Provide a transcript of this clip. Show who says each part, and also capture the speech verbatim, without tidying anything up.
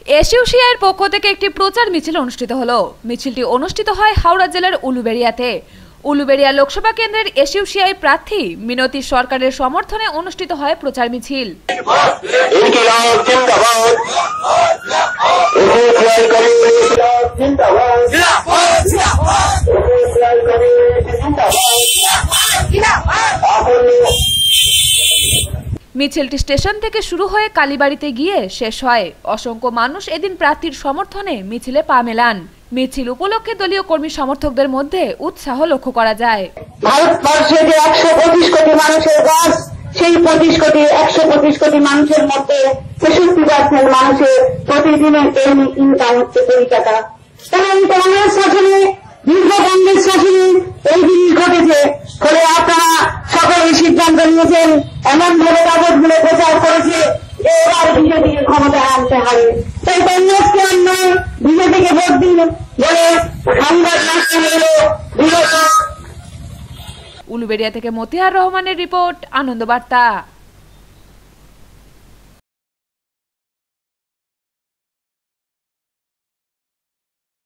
Speaker 1: এসইউসিআইয়ের পক্ষ থেকে একটি প্রচার মিছিল অনুষ্ঠিত হলো। মিছিলটি অনুষ্ঠিত হয় হাওড়া জেলার উলুবেড়িয়াতে। উলুবেড়িয়া লোকসভা কেন্দ্রের এসইউসিআই প্রার্থী মিনতি সরকারের সমর্থনে অনুষ্ঠিত হয় প্রচার মিছিল। মিছিলটি স্টেশন থেকে শুরু হয়ে কালীবাড়িতে গিয়ে শেষ হয়। অসংখ্য মানুষ এদিন প্রার্থীর সমর্থনে মিছিলে পা মেলান। মিছিল উপলক্ষে দলীয় কর্মী সমর্থকদের মধ্যে উৎসাহ লক্ষ্য করা যায়।
Speaker 2: ভারতবর্ষে যে একশো পঁচিশ কোটি মানুষের গাছ, সেই পঁচিশ কোটি একশো পঁচিশ কোটি মানুষের মধ্যে ছেষট্টি পার্সেন্ট মানুষের প্রতিদিনের ইনকাম হচ্ছে কোটি টাকা। কারণ কংগ্রেস শাসনে, দীর্ঘ কংগ্রেস শাসনে এই জিনিস ঘটেছে। ফলে আপনারা সকলে সিদ্ধান্ত নিয়েছেন, এমন ভাবে কাগজগুলো প্রচার করেছে যে এবার বিজেপিকে ক্ষমতায় আনতে হবে। তাই কংগ্রেসকে আর নয়, বিজেপিকে ভোট দিন বলে সংবাদ মাধ্যমগুলো বিগত।
Speaker 1: উলুবেড়িয়া থেকে মতিহার রহমানের রিপোর্ট, আনন্দ বার্তা।